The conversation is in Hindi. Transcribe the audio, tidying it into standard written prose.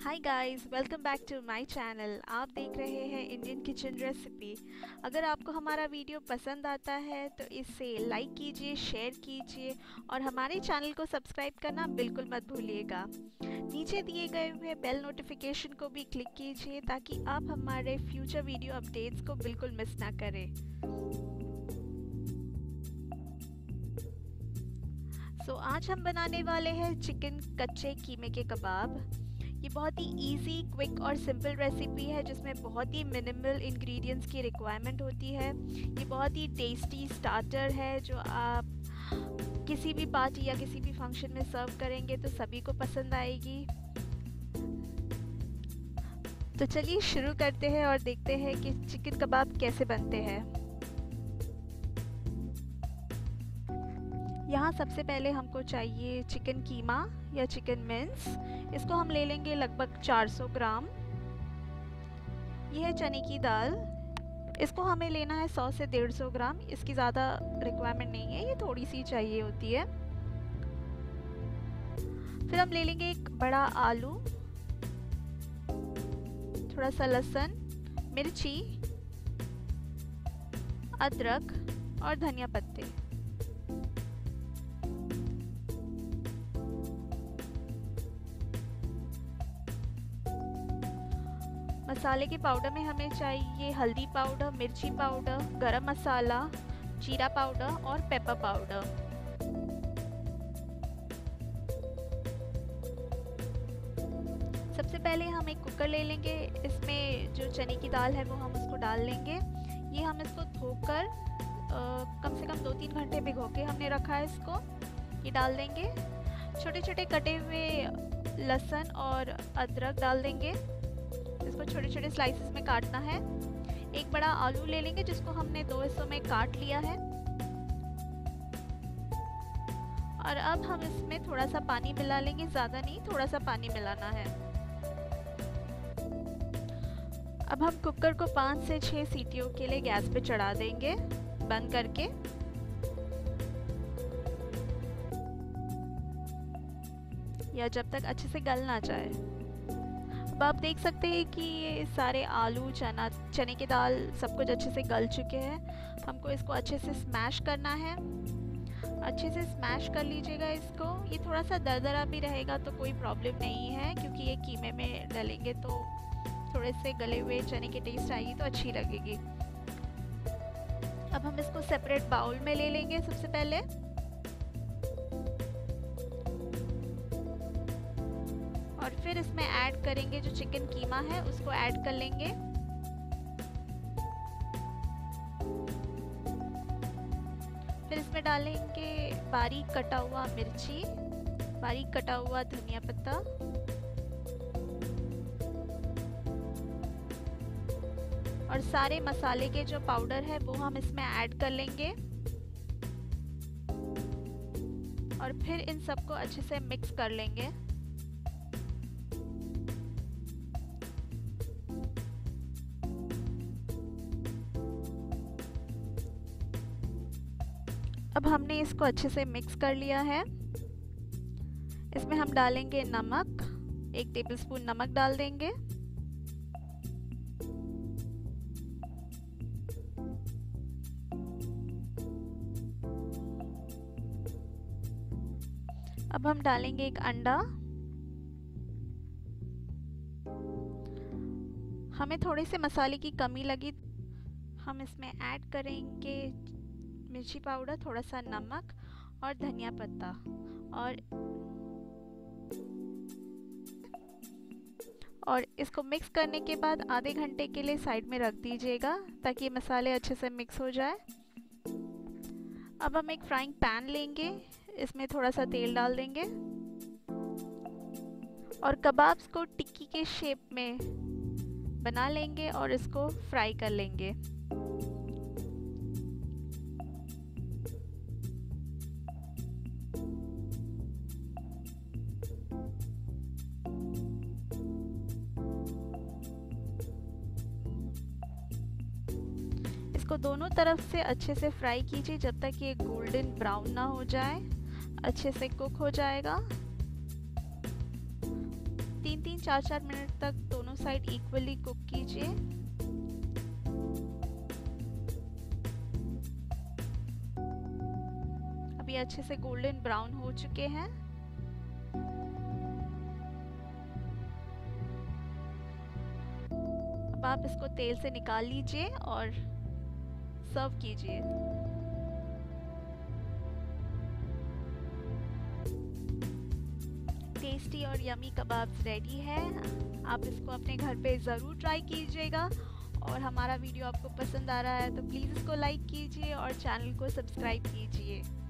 Hi guys, welcome back to my channel. आप देख रहे हैं इंडियन किचन रेसिपी। अगर आपको हमारा वीडियो पसंद आता है तो इसे लाइक कीजिए, शेयर कीजिए और हमारे चैनल को सब्सक्राइब करना बिल्कुल मत भूलिएगा। नीचे दिए गए हुए बेल नोटिफिकेशन को भी क्लिक कीजिए ताकि आप हमारे फ्यूचर वीडियो अपडेट्स को बिल्कुल मिस ना करें। आज हम बनाने वाले हैं चिकन कच्चे कीमे के कबाब। ये बहुत ही इजी, क्विक और सिंपल रेसिपी है जिसमें बहुत ही मिनिमल इंग्रेडिएंट्स की रिक्वायरमेंट होती है। ये बहुत ही टेस्टी स्टार्टर है जो आप किसी भी पार्टी या किसी भी फंक्शन में सर्व करेंगे तो सभी को पसंद आएगी। तो चलिए शुरू करते हैं और देखते हैं कि चिकन कबाब कैसे बनते हैं। यहाँ सबसे पहले हमको चाहिए चिकन कीमा या चिकन मिंस। इसको हम ले लेंगे लगभग 400 ग्राम। यह है चने की दाल। इसको हमें लेना है 100 से 150 ग्राम। इसकी ज़्यादा रिक्वायरमेंट नहीं है, ये थोड़ी सी चाहिए होती है। फिर हम ले लेंगे एक बड़ा आलू, थोड़ा सा लहसुन, मिर्ची, अदरक और धनिया पत्ते। मसाले के पाउडर में हमें चाहिए हल्दी पाउडर, मिर्ची पाउडर, गरम मसाला, जीरा पाउडर और पेपर पाउडर। सबसे पहले हम एक कुकर ले लेंगे। इसमें जो चने की दाल है वो हम उसको डाल लेंगे। ये हम इसको धोकर कम से कम 2-3 घंटे भिगो के हमने रखा है। इसको ये डाल देंगे। छोटे छोटे कटे हुए लहसुन और अदरक डाल देंगे। इसको छोटे छोटे स्लाइसेस में काटना है। एक बड़ा आलू ले लेंगे जिसको हमने 2 हिस्सों में काट लिया है। और अब हम इसमें थोड़ा सा पानी मिला लेंगे, ज़्यादा नहीं, थोड़ा सा पानी मिलाना है। अब हम कुकर को 5 से 6 सीटियों के लिए गैस पे चढ़ा देंगे बंद करके। या जब तक अच्छे से गल ना जाए। अब आप देख सकते हैं कि ये सारे आलू, चने की दाल सब कुछ अच्छे से गल चुके हैं। हमको इसको अच्छे से स्मैश करना है। अच्छे से स्मैश कर लीजिएगा इसको। ये थोड़ा सा दरदरा भी रहेगा तो कोई प्रॉब्लम नहीं है, क्योंकि ये कीमे में डालेंगे तो थोड़े से गले हुए चने की टेस्ट आएगी तो अच्छी लगेगी। अब हम इसको सेपरेट बाउल में ले लेंगे सबसे पहले। और फिर इसमें ऐड करेंगे जो चिकन कीमा है, उसको ऐड कर लेंगे। फिर इसमें डालेंगे बारीक कटा हुआ मिर्ची, बारीक कटा हुआ धनिया पत्ता और सारे मसाले के जो पाउडर है वो हम इसमें ऐड कर लेंगे। और फिर इन सबको अच्छे से मिक्स कर लेंगे। अब हमने इसको अच्छे से मिक्स कर लिया है। इसमें हम डालेंगे नमक, 1 टेबलस्पून नमक डाल देंगे। अब हम डालेंगे एक अंडा। हमें थोड़े से मसाले की कमी लगी, हम इसमें ऐड करेंगे मिर्ची पाउडर, थोड़ा सा नमक और धनिया पत्ता। और इसको मिक्स करने के बाद आधे घंटे के लिए साइड में रख दीजिएगा ताकि मसाले अच्छे से मिक्स हो जाए। अब हम एक फ्राइंग पैन लेंगे, इसमें थोड़ा सा तेल डाल देंगे और कबाब्स को टिक्की के शेप में बना लेंगे और इसको फ्राई कर लेंगे। इसको दोनों तरफ से अच्छे से फ्राई कीजिए जब तक ये गोल्डन ब्राउन ना हो जाए। अच्छे से कुक हो जाएगा। 3-3 4-4 मिनट तक दोनों साइड इक्वली कुक कीजिए। अभी अच्छे से गोल्डन ब्राउन हो चुके हैं। अब आप इसको तेल से निकाल लीजिए और सर्व कीजिए। टेस्टी और यमी कबाब्स रेडी है। आप इसको अपने घर पे ज़रूर ट्राई कीजिएगा और हमारा वीडियो आपको पसंद आ रहा है तो प्लीज़ इसको लाइक कीजिए और चैनल को सब्सक्राइब कीजिए।